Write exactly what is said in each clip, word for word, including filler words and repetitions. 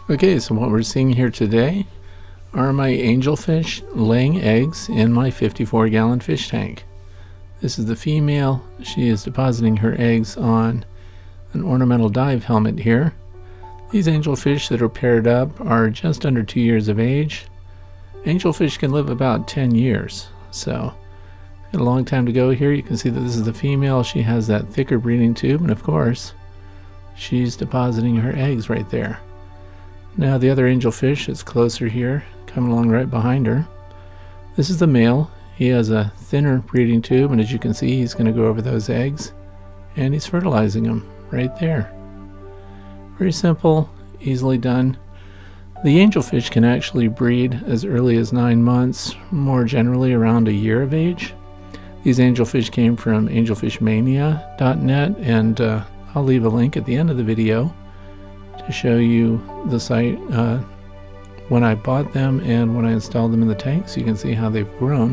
Okay, so what we're seeing here today are my angelfish laying eggs in my fifty-four gallon fish tank. This is the female. She is depositing her eggs on an ornamental dive helmet here. These angelfish that are paired up are just under two years of age. Angelfish can live about ten years, so got a long time to go here. You can see that this is the female. She has that thicker breeding tube, and of course she's depositing her eggs right there. Now the other angelfish is closer here, coming along right behind her. This is the male. He has a thinner breeding tube, and as you can see, he's going to go over those eggs and he's fertilizing them right there. Very simple, easily done. The angelfish can actually breed as early as nine months, more generally around a year of age. These angelfish came from angelfish mania dot net, and uh, I'll leave a link at the end of the video to show you the site uh, when I bought them and when I installed them in the tank, so you can see how they've grown.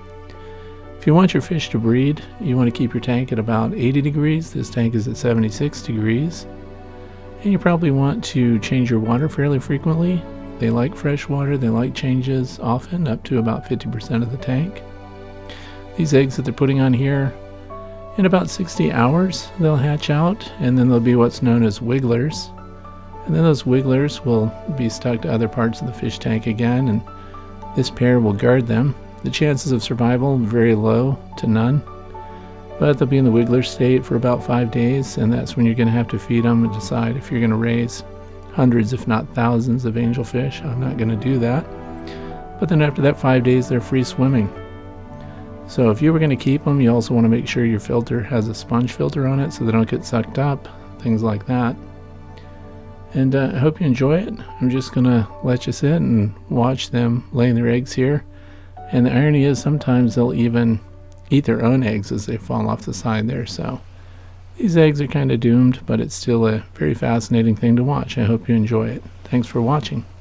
If you want your fish to breed, you want to keep your tank at about eighty degrees. This tank is at seventy-six degrees. And you probably want to change your water fairly frequently. They like fresh water, they like changes often, up to about fifty percent of the tank. These eggs that they're putting on here, in about sixty hours they'll hatch out, and then they'll be what's known as wigglers. And then those wigglers will be stuck to other parts of the fish tank again, and this pair will guard them. The chances of survival very low to none, but they'll be in the wiggler state for about five days, and that's when you're going to have to feed them and decide if you're going to raise hundreds if not thousands of angelfish. I'm not going to do that. But then after that five days they're free swimming. So if you were going to keep them, you also want to make sure your filter has a sponge filter on it so they don't get sucked up, things like that. And uh, I hope you enjoy it. I'm just going to let you sit and watch them laying their eggs here. And the irony is sometimes they'll even eat their own eggs as they fall off the side there. So these eggs are kind of doomed, but it's still a very fascinating thing to watch. I hope you enjoy it. Thanks for watching.